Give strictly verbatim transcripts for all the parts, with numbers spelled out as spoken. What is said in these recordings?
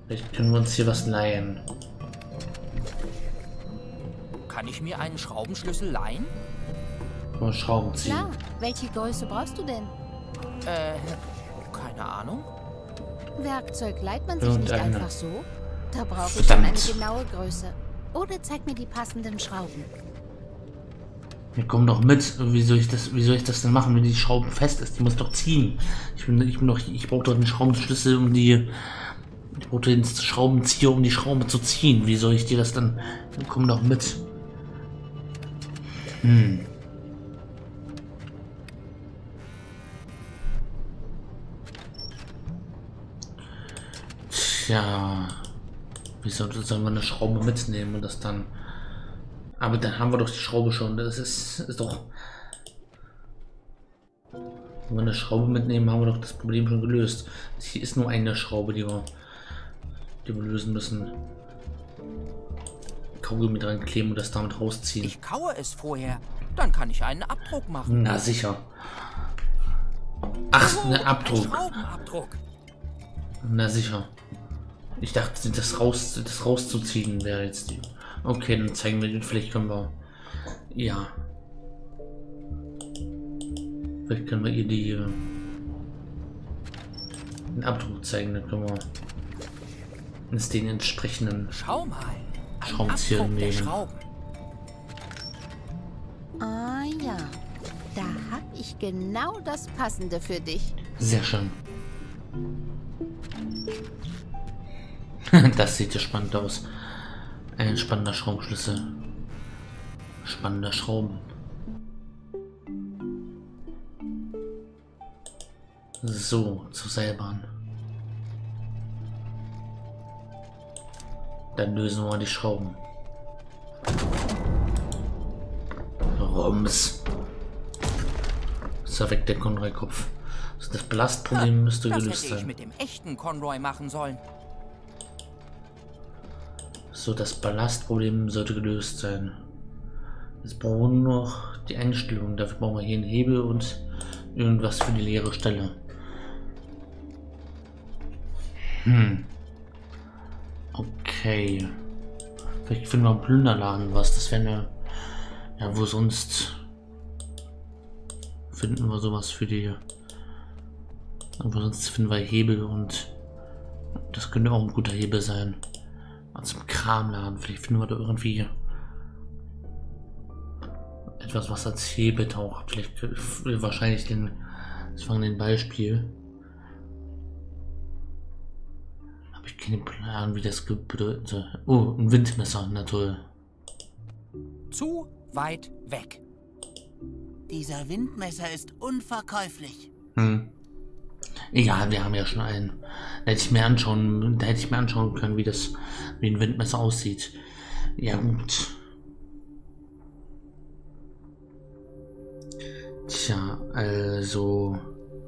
Vielleicht können wir uns hier was leihen. Kann ich mir einen Schraubenschlüssel leihen? Mal Schrauben ziehen. Klar, welche Größe brauchst du denn? Äh, keine Ahnung. Werkzeug leiht man sich nicht Irgendeine. einfach so. Da brauche ich schon eine Verdammt. genaue Größe. Oder zeig mir die passenden Schrauben. Wir kommen doch mit. Wie soll ich das, wie soll ich das denn machen, wenn die Schrauben fest ist? Die muss doch ziehen. Ich bin, ich bin doch, ich brauche doch einen Schraubenschlüssel, um die, ich brauche den Schraubenzieher, um die Schraube zu ziehen. Wie soll ich dir das dann? Wir kommen doch mit. Hm. Tja. Wie soll, sollen wir eine Schraube mitnehmen und das dann... Aber dann haben wir doch die Schraube schon. Das ist, ist doch... Wenn wir eine Schraube mitnehmen, haben wir doch das Problem schon gelöst. Hier ist nur eine Schraube, die wir, die wir lösen müssen. Kaugummi dran kleben und das damit rausziehen. Ich kaue es vorher. Dann kann ich einen Abdruck machen. Na sicher. Ach, Oh, ein ein Abdruck. Schraubenabdruck. Na sicher. Ich dachte, das raus, das rauszuziehen wäre jetzt die. Okay, dann zeigen wir den. Vielleicht können wir. Ja. Vielleicht können wir ihr die. äh, Den Abdruck zeigen. Dann können wir uns den entsprechenden Schau mal. Ein Schraubenzieher Abdruck der nehmen. Schrauben. Ah ja, da habe ich genau das Passende für dich. Sehr schön. Das sieht ja spannend aus. Ein spannender Schraubenschlüssel. Spannender Schrauben. So, zur Seilbahn. Dann lösen wir mal die Schrauben. Rums. Ist ja weg der Konroi-Kopf. Also das Belastproblem müsste Das gelöst hätte ich sein. mit dem echten Conroy machen sollen. So, das Ballastproblem sollte gelöst sein. Jetzt brauchen wir nur noch die Einstellung. Dafür brauchen wir hier einen Hebel und irgendwas für die leere Stelle. Hm. Okay. Vielleicht finden wir im Plünderladen was. Das wäre eine... Ja, wo sonst finden wir sowas für die... Aber sonst finden wir Hebel und das könnte auch ein guter Hebel sein. Zum Kramladen. Vielleicht finden wir da irgendwie etwas, was als Hebel taucht. Vielleicht äh, wahrscheinlich den. Das fangen den Beispiel. Habe ich keinen Plan, wie das bedeuten soll. Oh, ein Windmesser, na toll. Zu weit weg. Dieser Windmesser ist unverkäuflich. Hm. Egal, wir haben ja schon einen. Da hätte ich mir anschauen, da hätte ich mir anschauen können, wie das, wie ein Windmesser aussieht. Ja gut. Tja, also.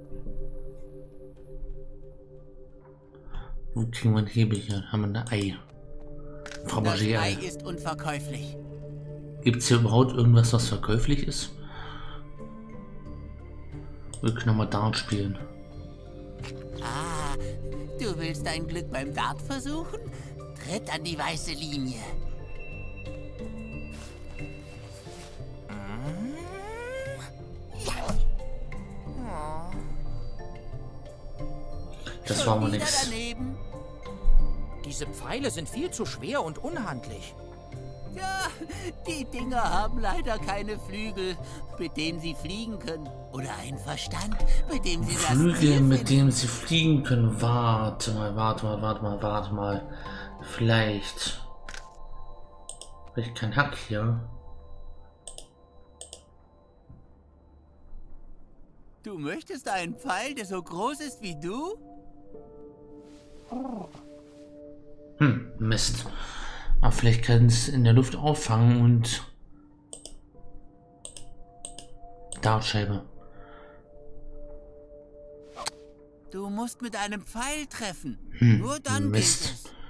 Wo kriegen wir einen Hebel hier? Haben wir ein Ei? Frau Das Bagier. Ei ist unverkäuflich. Gibt es hier überhaupt irgendwas, was verkäuflich ist? Wir können mal Dart spielen. Ah, du willst dein Glück beim Dart versuchen? Tritt an die weiße Linie. Das war mal Wieder nix. daneben. Diese Pfeile sind viel zu schwer und unhandlich. Ja, die Dinger haben leider keine Flügel, mit denen sie fliegen können. Oder einen Verstand, mit dem sie das Flügel, Ziel mit finden. denen sie fliegen können. Warte mal, warte mal, warte mal, warte mal. Vielleicht. Vielleicht kein Hack hier. Du möchtest einen Pfeil, der so groß ist wie du? Hm, Mist. Aber vielleicht kann es in der Luft auffangen und. Dartscheibe. Du musst mit einem Pfeil treffen. Hm, Nur dann Mist. geht es.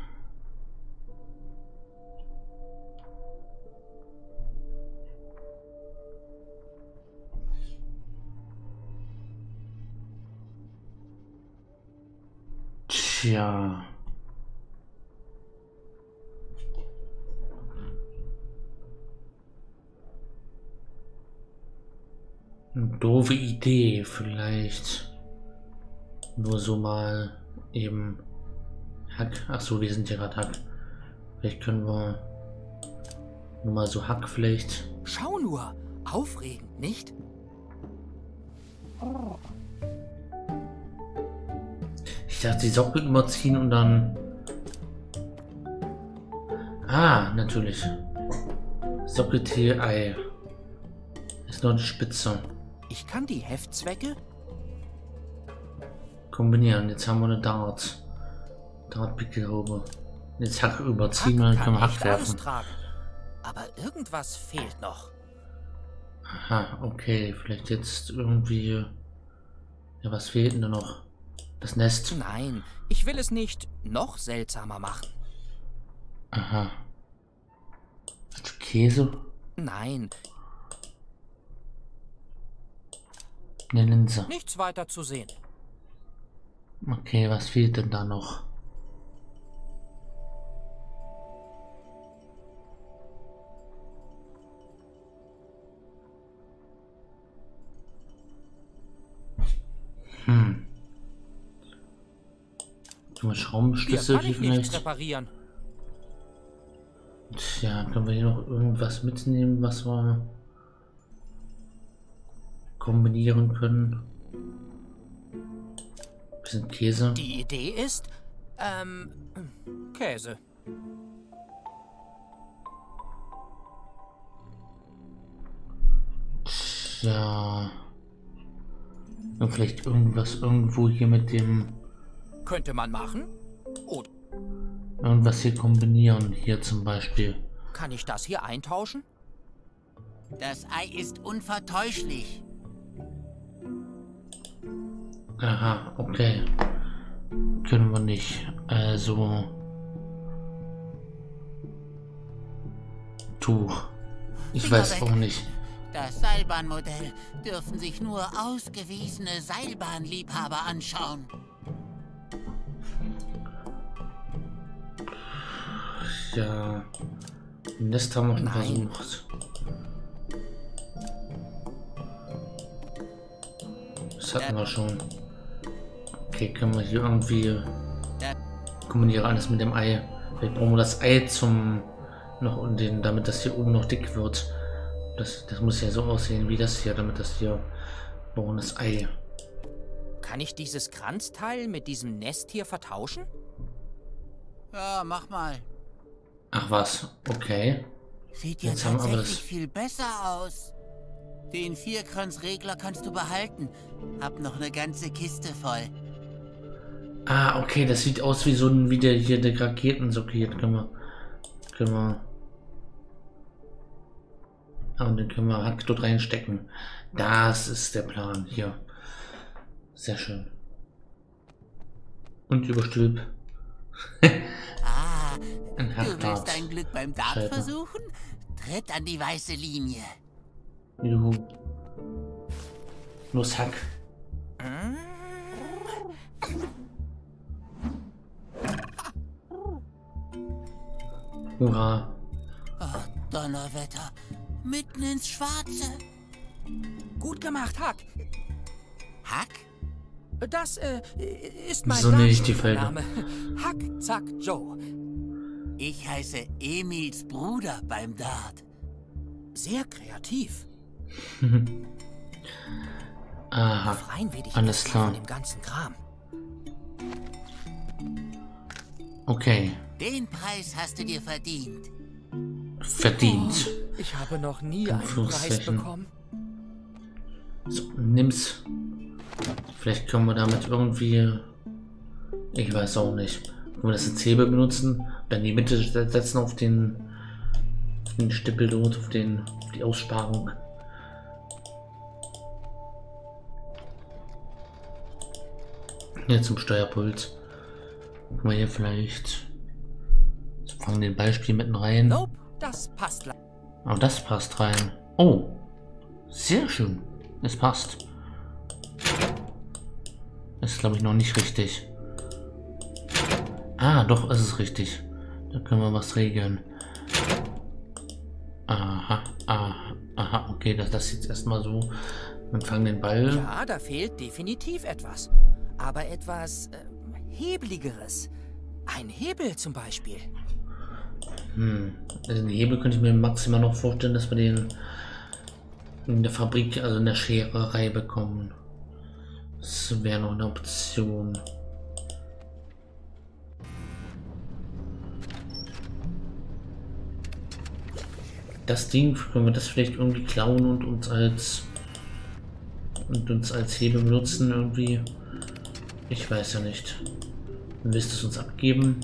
Tja. Eine doofe Idee, vielleicht. Nur so mal eben Hack. Ach so, wir sind ja gerade Hack. Vielleicht können wir nur mal so Hack vielleicht. Schau nur, aufregend, nicht? Ich dachte, die Sockel überziehen und dann. Ah, natürlich. Sockel T Ei. Ist noch die Spitze. Ich kann die Heftzwecke. Kombinieren. Jetzt haben wir eine Dart. Dart-Pickelhaube. Jetzt Hack überziehen und dann können wir Hack werfen. Tragen. Aber irgendwas fehlt noch. Aha, okay. Vielleicht jetzt irgendwie. Ja, was fehlt denn da noch? Das Nest. Nein, ich will es nicht noch seltsamer machen. Aha. Käse? Nein, Eine Linse. nichts weiter zu sehen. Okay, was fehlt denn da noch? Hm. Können wir Schraubenschlüssel Hier hier kann ich nichts vielleicht? reparieren. Tja, können wir hier noch irgendwas mitnehmen, was wir kombinieren können? Bisschen Käse. Die Idee ist, ähm, Käse. Ja. Und vielleicht irgendwas irgendwo hier mit dem. Könnte man machen? Oder Irgendwas hier kombinieren. Hier zum Beispiel. kann ich das hier eintauschen? Das Ei ist unvertäuschlich. Aha, okay. Können wir nicht. Also. Tuch. Ich Finger weiß weg. auch nicht. Das Seilbahnmodell dürfen sich nur ausgewiesene Seilbahnliebhaber anschauen. Ja. Ein Nest haben wir schon Nein. versucht. Das hatten wir schon. Okay, können wir hier irgendwie. Ja. Kombiniere alles mit dem Ei. Vielleicht brauchen wir das Ei zum. Noch und den, damit das hier oben noch dick wird. Das, das muss ja so aussehen wie das hier, damit das hier. Wir brauchen das Ei. Kann ich dieses Kranzteil mit diesem Nest hier vertauschen? Ja, mach mal. Ach was, okay. Sieht ja Jetzt haben wir aber tatsächlich das- viel besser aus. Den Vierkranzregler kannst du behalten. Hab noch eine ganze Kiste voll. Ah, okay, das sieht aus wie so ein, wie der hier der Raketensockel. Hier können wir. Können wir. Ah, und den können wir Hack dort reinstecken. Das ist der Plan hier. Sehr schön. Und überstülp. Ah, Ein du Hackdart. willst dein Glück beim Dart Scheibe. versuchen? Tritt an die weiße Linie. Juhu. Los, Hack. Hurra. Ach, Donnerwetter. Mitten ins Schwarze. Gut gemacht, Hack. Hack? Das äh, ist mein So nenne ich die Felder. Name. Hack, Zack, Joe. Ich heiße Emils Bruder beim Dart. Sehr kreativ. Aha. Rein werde ich Alles erst mal klar. von dem ganzen Kram. Okay. Den Preis hast du dir verdient. Verdient. Ich habe noch nie einen Preis Anführungszeichen. bekommen. So, nimm's. Vielleicht können wir damit irgendwie. Ich weiß auch nicht. Wenn wir das als Hebel benutzen, dann die Mitte setzen auf den, auf den Stippel dort, auf, den, auf die Aussparung. Hier zum Steuerpult. Gucken wir hier vielleicht. So, fangen den Beispiel mitten rein. Nope, das passt. le- Aber das passt rein. Oh, sehr schön. Es passt. Das ist, glaube ich, noch nicht richtig. Ah, doch, es ist richtig. Da können wir was regeln. Aha, aha, aha, okay, das, das jetzt erstmal so. Und fangen den Ball. Ja, da fehlt definitiv etwas. Aber etwas äh, Hebeligeres. Ein Hebel zum Beispiel. Hm. Also den Hebel könnte ich mir maximal noch vorstellen, dass wir den in der Fabrik, also in der Schererei bekommen. Das wäre noch eine Option. Das Ding, können wir das vielleicht irgendwie klauen und uns als und uns als Hebel benutzen irgendwie? Ich weiß ja nicht. Dann willst du es uns abgeben?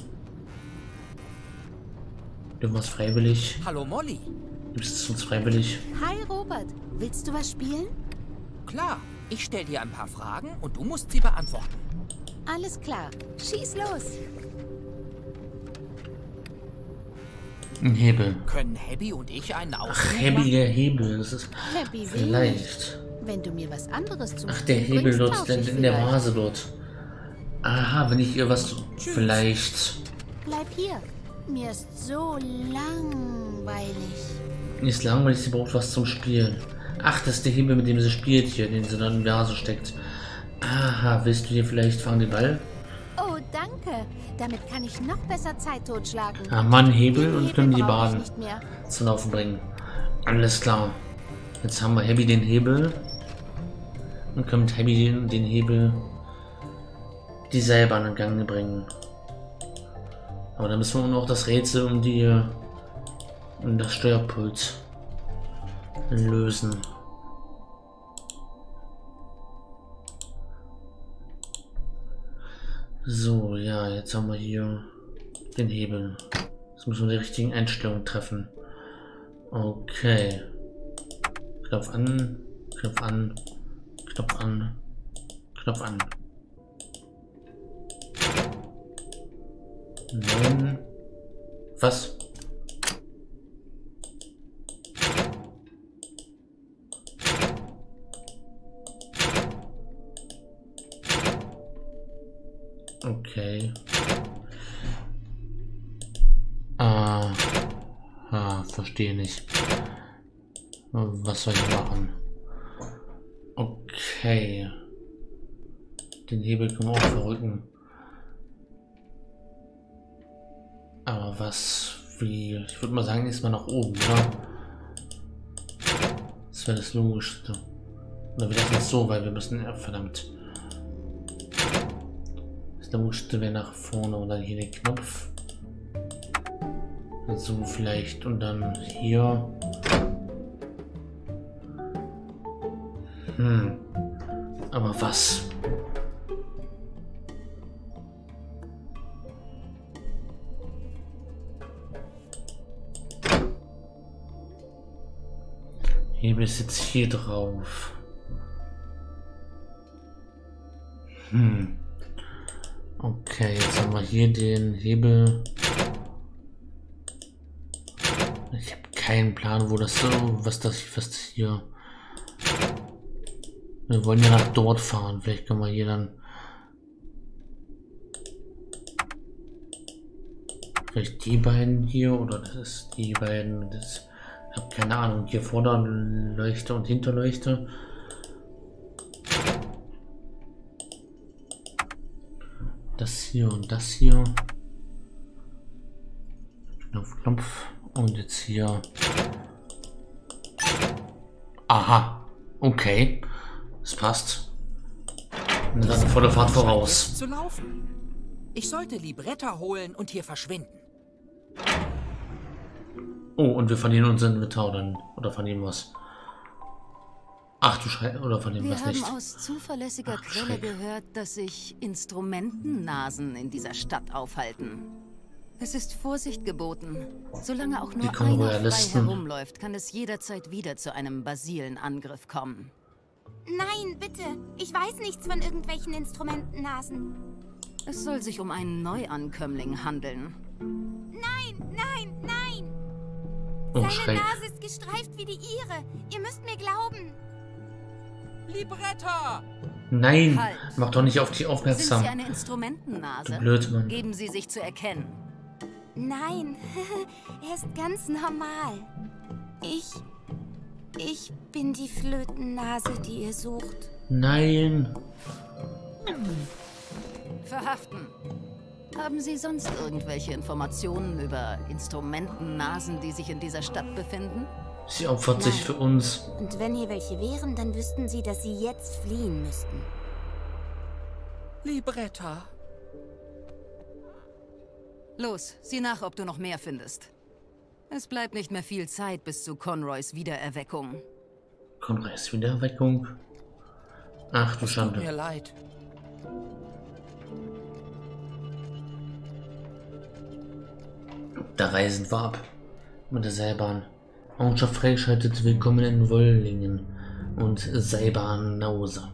Du machst freiwillig. Hallo Molly. Gibst es uns freiwillig? Hi Robert, willst du was spielen? Klar, ich stelle dir ein paar Fragen und du musst sie beantworten. Alles klar, schieß los. Ein Hebel. Können Abby und ich einen Ach, Ausflug Abby, machen? der Hebel. Das ist Happy will vielleicht. nicht. Wenn du mir was anderes zum Ach, der Spielen Hebel bringst, dort, tausch der, ich in der vielleicht. Vase dort. Aha, wenn ich ihr was... Vielleicht... Bleib hier. Mir ist so langweilig. Ist langweilig, sie braucht was zum Spielen. Ach, das ist der Hebel, mit dem sie spielt hier, den sie dann in die Vase steckt. Aha, willst du hier vielleicht fangen den Ball? Oh, danke. Damit kann ich noch besser Zeit totschlagen. Ah, Mann, Hebel Den und Hebel können die brauche ich Baden nicht mehr. zum Laufen bringen. Alles klar. Jetzt haben wir Abby den Hebel. Und können mit Abby den, den Hebel die selber in den Gang bringen. Aber dann müssen wir noch das Rätsel um die um das Steuerpult lösen. So, ja, jetzt haben wir hier den Hebel. Jetzt müssen wir die richtigen Einstellungen treffen. Okay. Knopf an, Knopf an, Knopf an, Knopf an. Nein. Was? Okay. Ah, ah, verstehe nicht. Was soll ich machen? Okay. Den Hebel können wir auch verrücken. Aber was, wie, ich würde mal sagen, ist mal nach oben, oder? Das wäre das Logischste. Oder wir lassen es so, weil wir müssen, ja, verdammt. Das Logischste wäre nach vorne und dann hier den Knopf. So vielleicht und dann hier. Hm. Aber was? Hebel ist jetzt hier drauf. Hm. Okay, jetzt haben wir hier den Hebel. Ich habe keinen Plan, wo das so, was das, was das hier. Wir wollen ja nach dort fahren. Vielleicht können wir hier dann. Vielleicht die beiden hier oder das ist die beiden. Das, ich habe keine Ahnung. Hier Vorderleuchte und Hinterleuchte. Das hier und das hier. Knopf, Knopf. Und jetzt hier. Aha. Okay. Das passt. Und dann volle Fahrt voraus. Zu laufen. Ich sollte Libretta holen und hier verschwinden. Oh, und wir verlieren unser Inventar dann. Oder verlieren was? Ach du Scheiße, oder verlieren Wir was haben nicht? aus zuverlässiger Ach, Quelle Schreck. gehört, dass sich Instrumentennasen in dieser Stadt aufhalten. Es ist Vorsicht geboten. Solange auch nur kommen einer frei Royalisten. herumläuft, kann es jederzeit wieder zu einem Basilenangriff kommen. Nein, bitte. Ich weiß nichts von irgendwelchen Instrumentennasen. Es soll sich um einen Neuankömmling handeln. Nein, nein, nein. Oh, Seine Schreck. Nase ist gestreift wie die ihre. Ihr müsst mir glauben. Libretta! Nein, Halt. mach doch nicht auf die Sind aufmerksam. Sie eine Instrumentennase? Du Blödmann. Geben Sie sich zu erkennen. Nein, er ist ganz normal. Ich Ich bin die Flötennase, die ihr sucht. Nein. Verhaften. Haben Sie sonst irgendwelche Informationen über Instrumentennasen, die sich in dieser Stadt befinden? Sie opfert sich für uns. Und wenn hier welche wären, dann wüssten sie, dass sie jetzt fliehen müssten. Libretta. Los, sieh nach, ob du noch mehr findest. Es bleibt nicht mehr viel Zeit bis zu Conroys Wiedererweckung. Conroys Wiedererweckung? Ach du Tut Schande. mir leid. Da reisen wir ab. Mit der Seilbahn. Ortschaft freigeschaltet. Willkommen in Wollingen. Und Seilbahn nach Hause.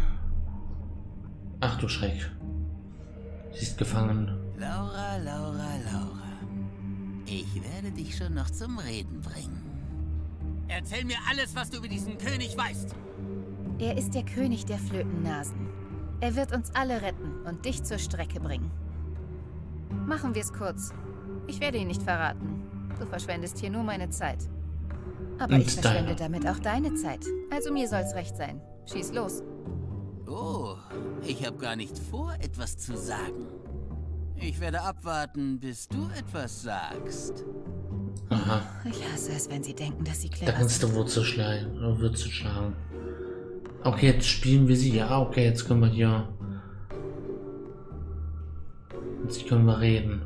Ach du Schreck. Sie ist gefangen. Laura, Laura, Laura. Ich werde dich schon noch zum Reden bringen. Erzähl mir alles, was du über diesen König weißt. Er ist der König der Flötennasen. Er wird uns alle retten und dich zur Strecke bringen. Machen wir es kurz. Ich werde ihn nicht verraten. Du verschwendest hier nur meine Zeit. Aber Und ich verschwende deine. damit auch deine Zeit. Also mir soll's recht sein. Schieß los. Oh, ich habe gar nicht vor, etwas zu sagen. Ich werde abwarten, bis du etwas sagst. Aha. Ich hasse es, wenn sie denken, dass sie Da clever kannst sind. du Wurzel schlagen. Oder Würze schlagen. Okay, jetzt spielen wir sie. Ja, okay, jetzt können wir hier. Jetzt können wir reden.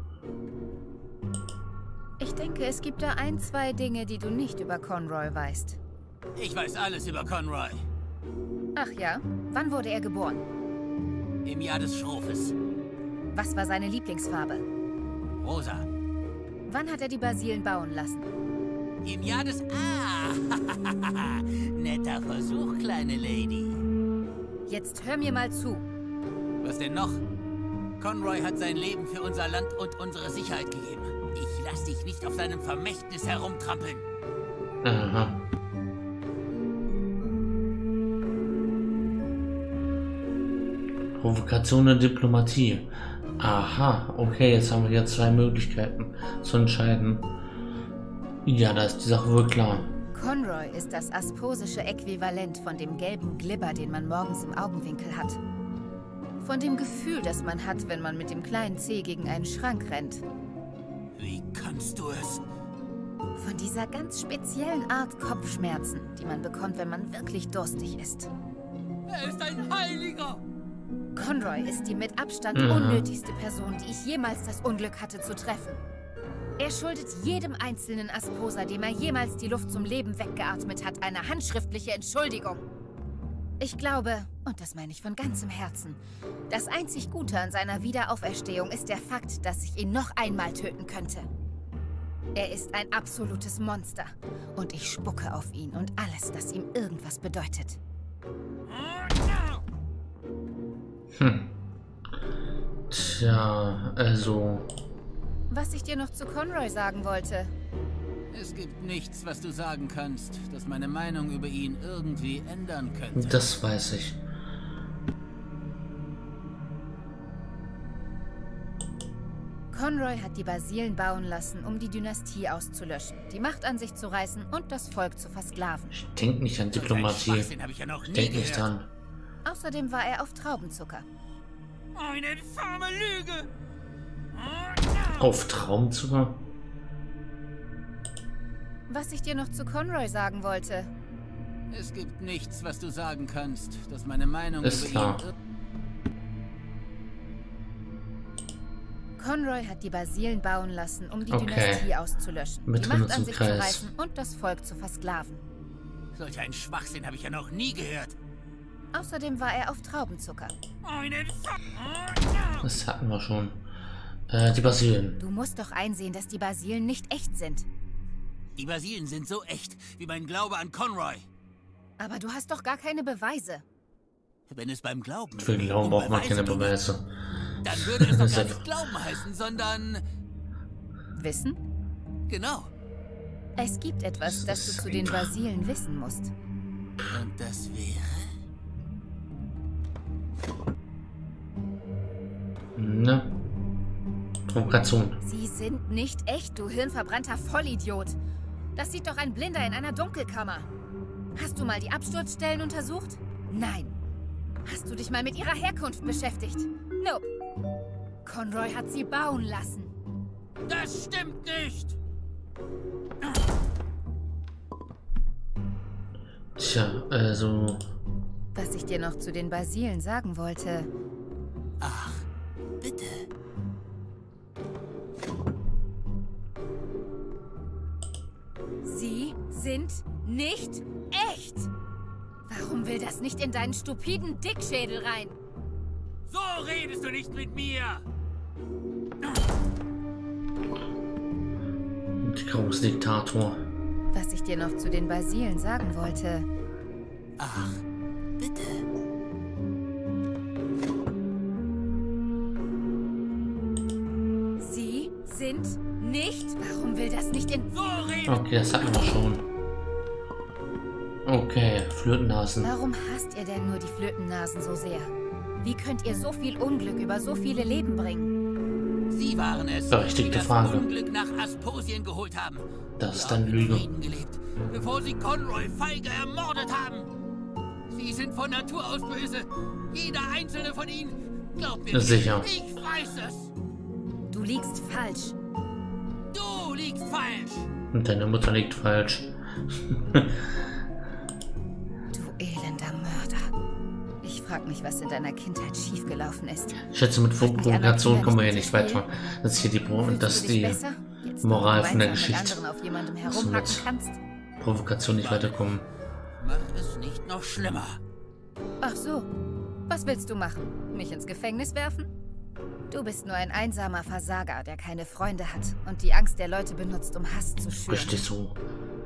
Ich denke, es gibt da ein, zwei Dinge, die du nicht über Conroy weißt. Ich weiß alles über Conroy. Ach ja? Wann wurde er geboren? Im Jahr des Schrofes. Was war seine Lieblingsfarbe? Rosa. Wann hat er die Basilen bauen lassen? Im Jahr des... Ah! Netter Versuch, kleine Lady. Jetzt hör mir mal zu. Was denn noch? Conroy hat sein Leben für unser Land und unsere Sicherheit gegeben. Ich lass dich nicht auf seinem Vermächtnis herumtrampeln. Aha. Provokation und Diplomatie. Aha, okay, jetzt haben wir hier zwei Möglichkeiten zu entscheiden. Ja, da ist die Sache wohl klar. Conroy ist das asposische Äquivalent von dem gelben Glibber, den man morgens im Augenwinkel hat. Von dem Gefühl, das man hat, wenn man mit dem kleinen Zeh gegen einen Schrank rennt. Wie kannst du es? Von dieser ganz speziellen Art Kopfschmerzen, die man bekommt, wenn man wirklich durstig ist. Er ist ein Heiliger! Conroy ist die mit Abstand Mhm. unnötigste Person, die ich jemals das Unglück hatte zu treffen. Er schuldet jedem einzelnen Asposer, dem er jemals die Luft zum Leben weggeatmet hat, eine handschriftliche Entschuldigung. Ich glaube, und das meine ich von ganzem Herzen, das einzig Gute an seiner Wiederauferstehung ist der Fakt, dass ich ihn noch einmal töten könnte. Er ist ein absolutes Monster und ich spucke auf ihn und alles, das ihm irgendwas bedeutet. Hm. Tja, also. Was ich dir noch zu Conroy sagen wollte. Es gibt nichts, was du sagen kannst, das meine Meinung über ihn irgendwie ändern könnte. Das weiß ich. Conroy hat die Basilen bauen lassen, um die Dynastie auszulöschen, die Macht an sich zu reißen und das Volk zu versklaven. Ich denke nicht an So einen Diplomatie. Schwachsinn habe ich ja noch Ich nie denke nicht gehört. an. Außerdem war er auf Traubenzucker. Eine infame Lüge! Auf Traumzucker? Was ich dir noch zu Conroy sagen wollte. Es gibt nichts, was du sagen kannst, das meine Meinung Ist über klar. ihn... Conroy hat die Basilen bauen lassen, um die Okay. Dynastie auszulöschen, Mit die drin Macht an zum sich Kreis. zu reißen und das Volk zu versklaven. Solch einen Schwachsinn habe ich ja noch nie gehört. Außerdem war er auf Traubenzucker. Eine infame... Das hatten wir schon. Äh, die Basilen. Du musst doch einsehen, dass die Basilen nicht echt sind. Die Basilen sind so echt, wie mein Glaube an Conroy. Aber du hast doch gar keine Beweise. Wenn es beim Glauben... Für Glauben um braucht man keine ginge, Beweise. Dann würde es doch Das ist gar einfach- nicht Glauben heißen, sondern... Wissen? Genau. Es gibt etwas, das du zu den Basilen wissen musst. Und das wäre... Ne? Provokation. Sie sind nicht echt, du hirnverbrannter Vollidiot. Das sieht doch ein Blinder in einer Dunkelkammer. Hast du mal die Absturzstellen untersucht? Nein. Hast du dich mal mit ihrer Herkunft beschäftigt? Nope. Conroy hat sie bauen lassen. Das stimmt nicht! Tja, also... Was ich dir noch zu den Basilen sagen wollte... Ach, bitte. Sie sind nicht echt. Warum will das nicht in deinen stupiden Dickschädel rein? So redest du nicht mit mir! Großdiktator. Was ich dir noch zu den Basilen sagen wollte... Ach, bitte. Sie sind nicht... Warum will das nicht in... So redest Okay, das hatten wir schon. Okay, Flötennasen. Warum hasst ihr denn nur die Flötennasen so sehr? Wie könnt ihr so viel Unglück über so viele Leben bringen? Sie waren es, Berechtigte die das Frage. Unglück nach Asposien geholt haben. Das ist Sie haben eine in Lüge. Frieden gelebt, bevor sie Conroy feige ermordet haben. Sie sind von Natur aus böse. Jeder einzelne von ihnen. Glaubt mir, Sicher. ich weiß es. Du liegst falsch. Du liegst falsch. Und deine Mutter liegt falsch. Du elender Mörder. Ich frag mich, was in deiner Kindheit schiefgelaufen ist. Ich schätze, mit Provokation kommen wir hier nicht weiter. Das ist hier die, Pro Fühlst das du ist dich die besser? Jetzt, Moral wo du von der gemeinsam mit Geschichte. anderen auf jemandem So herumhacken mit kannst. Provokation nicht weiterkommen. Mach es nicht noch schlimmer. Ach so. Was willst du machen? Mich ins Gefängnis werfen? Du bist nur ein einsamer Versager, der keine Freunde hat und die Angst der Leute benutzt, um Hass zu schüren. Richtig so.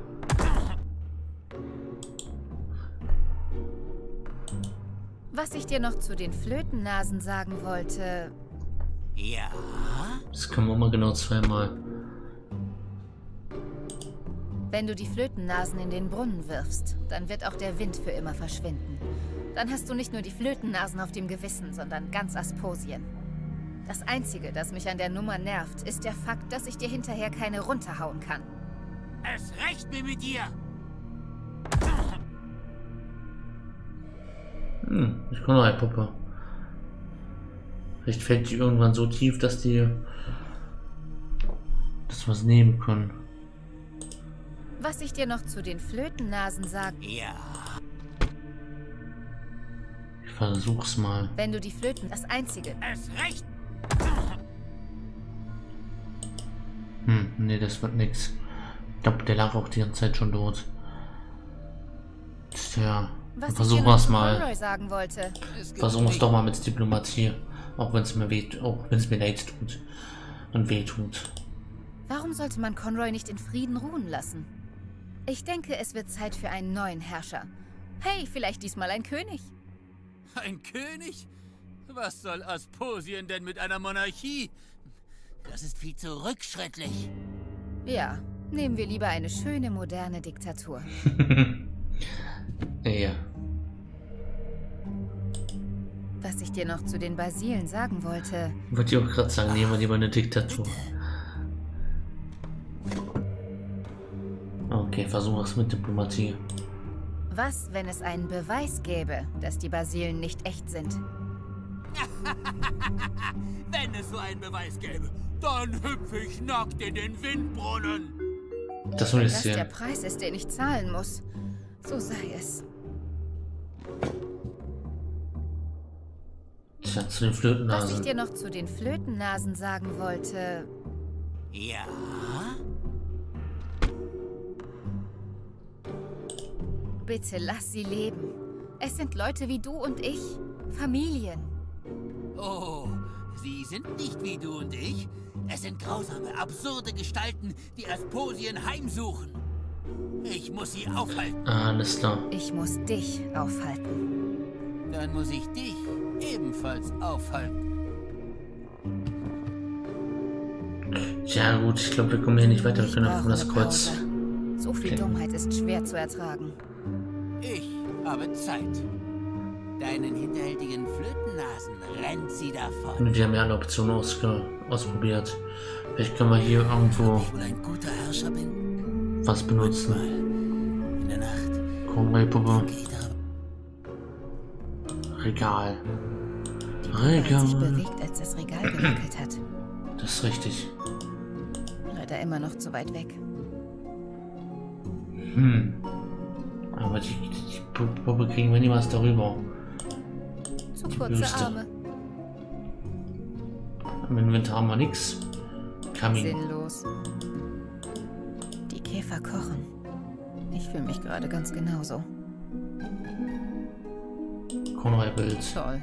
Was ich dir noch zu den Flötennasen sagen wollte... Ja? Das können wir mal genau zweimal. Wenn du die Flötennasen in den Brunnen wirfst, dann wird auch der Wind für immer verschwinden. Dann hast du nicht nur die Flötennasen auf dem Gewissen, sondern ganz Asposien. Das Einzige, das mich an der Nummer nervt, ist der Fakt, dass ich dir hinterher keine runterhauen kann. Es reicht mir mit dir. Hm, ich kann noch eine Puppe. Vielleicht fällt die irgendwann so tief, dass die... dass wir es nehmen können. Was ich dir noch zu den Flötennasen sage... Ja. Ich versuch's mal. Wenn du die Flöten... Das Einzige... Es reicht. Hm, nee, das wird nix. Ich glaube, der lag auch die ganze Zeit schon dort. Tja, Was versuchen ich dir wir noch es zu mal. Conroy sagen wollte. Es gibt Versuchen wir es nichts. doch mal mit Diplomatie. Auch wenn es mir weh, auch wenn es mir leid tut. Und weh tut. Warum sollte man Conroy nicht in Frieden ruhen lassen? Ich denke, es wird Zeit für einen neuen Herrscher. Hey, vielleicht diesmal ein König. Ein König? Was soll Asposien denn mit einer Monarchie? Das ist viel zu rückschrittlich. Ja, nehmen wir lieber eine schöne, moderne Diktatur. Ja. Was ich dir noch zu den Basilen sagen wollte... Wollte ich auch gerade sagen, nehmen wir lieber eine Diktatur. Okay, versuchen wir es mit Diplomatie. Was, wenn es einen Beweis gäbe, dass die Basilen nicht echt sind? Wenn es so einen Beweis gäbe, dann hüpfe ich nackt in den Windbrunnen. Das soll Wenn ich das der sehen. Preis ist, den ich zahlen muss, so sei es. Tja, zu den Was ich Flötennasen. dir noch zu den Flötennasen sagen wollte... Ja? Bitte lass sie leben. Es sind Leute wie du und ich. Familien. Oh, sie sind nicht wie du und ich. Es sind grausame, absurde Gestalten, die Asposien heimsuchen. Ich muss sie aufhalten. Alles klar. Ich muss dich aufhalten. Dann muss ich dich ebenfalls aufhalten. Ja gut, ich glaube, wir kommen hier nicht weiter. Wir Ich können einfach brauche das eine Kreuz. Pause. So viel Okay. Dummheit ist schwer zu ertragen. Ich habe Zeit. Deinen hinterhältigen Flötennasen rennt sie davon. Und wir haben ja alle Optionen ausge ausprobiert. Vielleicht können wir hier irgendwo... Ich wohl ein guter Herrscher bin. was benutzen. In der Nacht. Conroy-Puppe. Regal. Er hat sich Regal. bewegt, als das Regal gewackelt hat. Das ist richtig. Leider immer noch zu weit weg. Hm. Aber die, die Puppe kriegen wir niemals darüber. Zu Die kurze Büste. Arme. Im Inventar haben wir nichts. Kamin. Sinnlos. Die Käfer kochen. Ich fühle mich gerade ganz genauso. Conroy-Bild. Toll.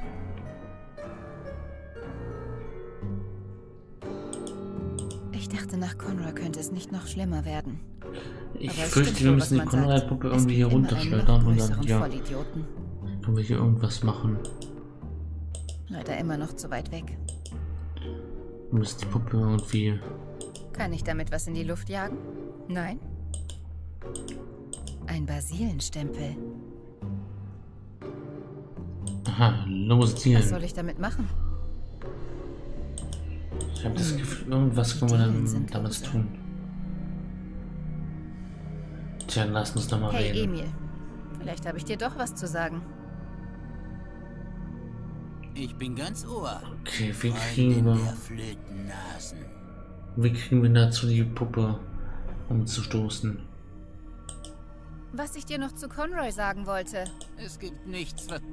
Ich dachte, nach Conroy könnte es nicht noch schlimmer werden. Ich Aber es fürchte, stimmt wir wohl, müssen die was man sagt. Conroy-Puppe Es irgendwie hier gibt immer einen runterschleudern noch und dann größeren ja, Vollidioten. können wir hier irgendwas machen. Leider immer noch zu weit weg. Wir müssen die Puppe irgendwie... Kann ich damit was in die Luft jagen? Nein? Ein Basilenstempel. Aha, losieren. Was soll ich damit machen? Ich habe das Gefühl, irgendwas können wir Ideen dann sind damit lose. tun. Tja, lass uns doch mal Hey, reden. Emil. Vielleicht habe ich dir doch was zu sagen. Ich bin ganz Ohr. Okay, wie kriegen Freundin wir... der Flötennasen. Wie kriegen wir dazu die Puppe umzustoßen? Was ich dir noch zu Conroy sagen wollte. Es gibt nichts, was...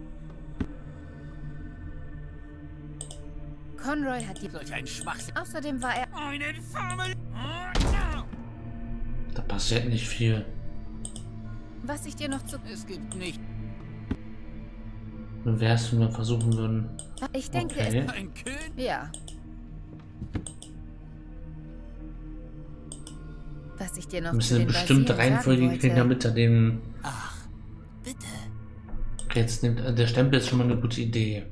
Conroy hat die... Solch ein Schwachsinn. Außerdem war er... Ein infamer... Da passiert nicht viel. Was ich dir noch zu... Es gibt nicht... Wie wär's, wenn wir versuchen würden... Ich denke, Okay. Ein König? es... Ja. Was ich dir noch Wir zu müssen eine den bestimmte Basilen Reihenfolge sagen kriegen, wollte. damit er den... Ach, bitte. Okay, jetzt nimmt... Der Stempel ist schon mal eine gute Idee.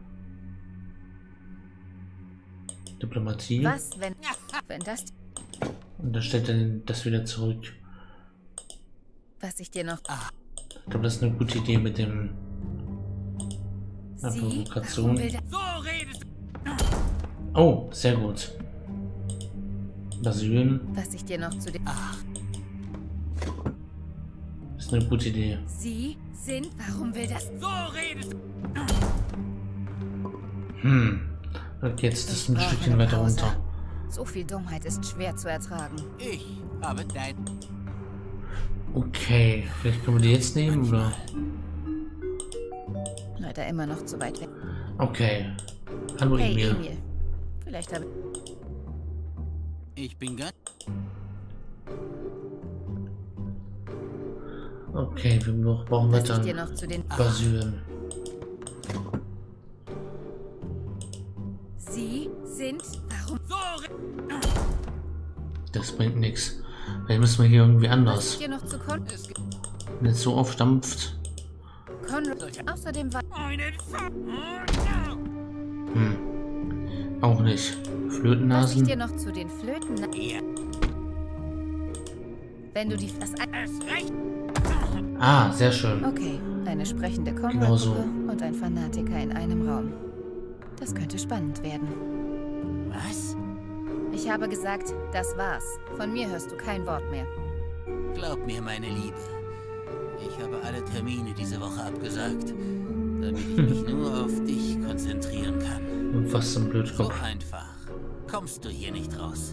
Diplomatie. Was, wenn... Wenn das... Und dann stellt er den- das wieder zurück. Was ich dir noch... Ich glaube, das ist eine gute Idee mit dem... Ja, Sie? Provokation. Warum will der... So redest du. Oh, sehr gut. Brasilien Was ich dir noch zu den... Ach, ist eine gute Idee. Sie sind... Warum will das... so redest du. Hm. Okay, jetzt ist Ich ein brauche Stückchen eine weiter Pause. runter. So viel Dummheit ist schwer zu ertragen. Ich habe dein... Okay, vielleicht können wir die jetzt nehmen, oder? Leider immer noch zu weit weg. Okay. Hallo Hey, Emil. Emil. Vielleicht habe... Ich bin ganz... Okay, wir noch- brauchen wir Was ich dir dann noch zu den... Brasilien. Sie sind... Warum... So re... Das bringt nichts. Vielleicht müssen wir hier irgendwie Was anders. ich dir noch zu Con... Es gibt Wenn es so aufstampft. Conroy... Außerdem war... einen infamer... Hm. Auch nicht. Was ich dir Flötennasen. noch zu den Flöten... Ja, Wenn du die... Das ein... es recht. Ah, sehr schön. Okay, eine sprechende Genau so. Conroy-Puppe und ein Fanatiker in einem Raum. Das könnte spannend werden. Was? Ich habe gesagt, das war's. Von mir hörst du kein Wort mehr. Glaub mir, meine Liebe. Ich habe alle Termine diese Woche abgesagt, damit ich mich nur auf dich konzentrieren kann. Und was zum So Blödkopf. einfach kommst du hier nicht raus.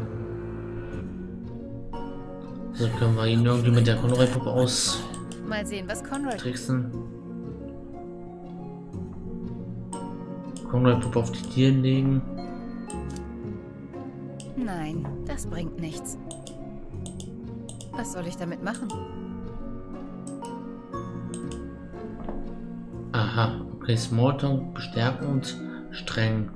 So können wir ihn irgendwie mit der Conroy-Puppe austricksen. Mal sehen, was Conroy... Conroy-Puppe auf die Tieren legen. Nein, das bringt nichts. Was soll ich damit machen? Aha, okay, Smalltalk, bestärken und streng.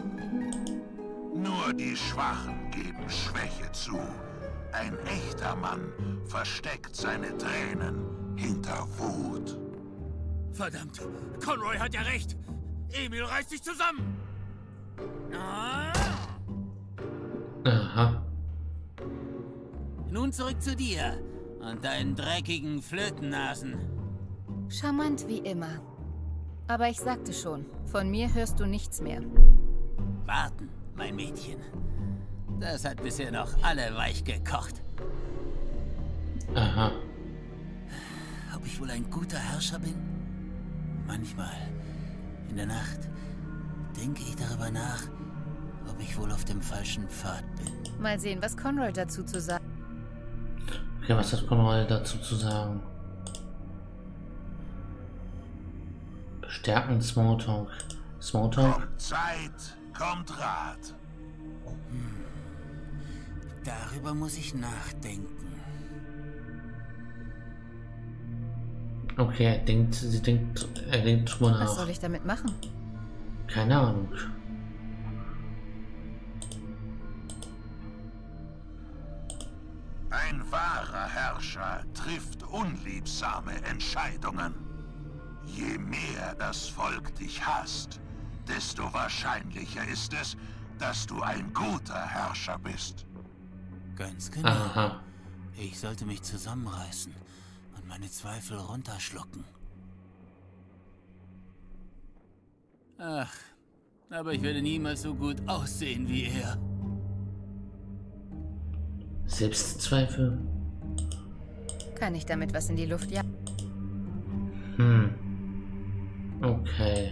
Nur die Schwachen geben Schwäche zu. Ein echter Mann versteckt seine Tränen hinter Wut. Verdammt, Conroy hat ja recht. Emil reißt sich zusammen. Ah. Aha. Nun zurück zu dir und deinen dreckigen Flötennasen. Charmant wie immer. Aber ich sagte schon, von mir hörst du nichts mehr. Warten, mein Mädchen. Das hat bisher noch alle weich gekocht. Aha. Ob ich wohl ein guter Herrscher bin? Manchmal, in der Nacht, denke ich darüber nach, ob ich wohl auf dem falschen Pfad bin. Mal sehen, was Conroy dazu zu sagen. Okay, was hat Conroy dazu zu sagen? Bestärken Smalltalk. Smalltalk? Kommt Zeit, kommt Rat. Hm. Darüber muss ich nachdenken. Okay, er denkt, sie denkt, er denkt drüber nach. Was soll ich damit machen? Keine Ahnung. Ein wahrer Herrscher trifft unliebsame Entscheidungen. Je mehr das Volk dich hasst, desto wahrscheinlicher ist es, dass du ein guter Herrscher bist. Ganz genau. Aha. Ich sollte mich zusammenreißen und meine Zweifel runterschlucken. Ach, aber ich werde niemals so gut aussehen wie er. Selbstzweifel? Kann ich damit was in die Luft jagen? Hm. Okay.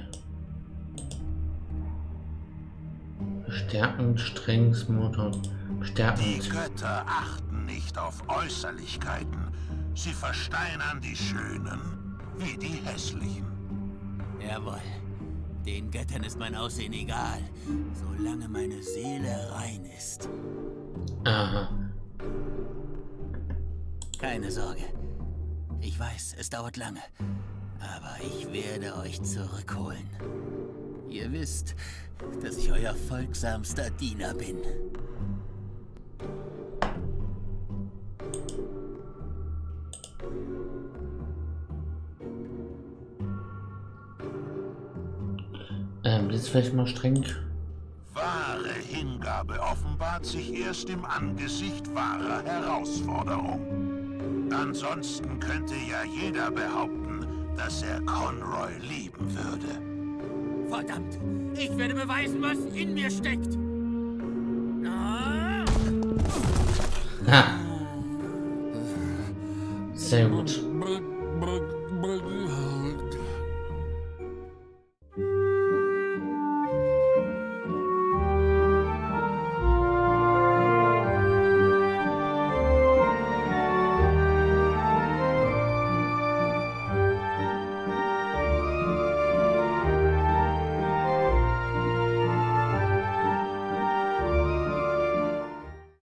Bestärkend, streng, Smalltalk. Die Bestärkend. Götter achten nicht auf Äußerlichkeiten. Sie versteinern die Schönen wie die Hässlichen. Jawohl. Den Göttern ist mein Aussehen egal, solange meine Seele rein ist. Aha. Keine Sorge. Ich weiß, es dauert lange. Aber ich werde euch zurückholen. Ihr wisst, dass ich euer folgsamster Diener bin. Ähm, das ist vielleicht mal streng. Wahre Hingabe offenbart sich erst im Angesicht wahrer Herausforderung. Ansonsten könnte ja jeder behaupten, dass er Conroy lieben würde. Verdammt! Ich werde beweisen, was in mir steckt! Ah! Ha. Sehr gut.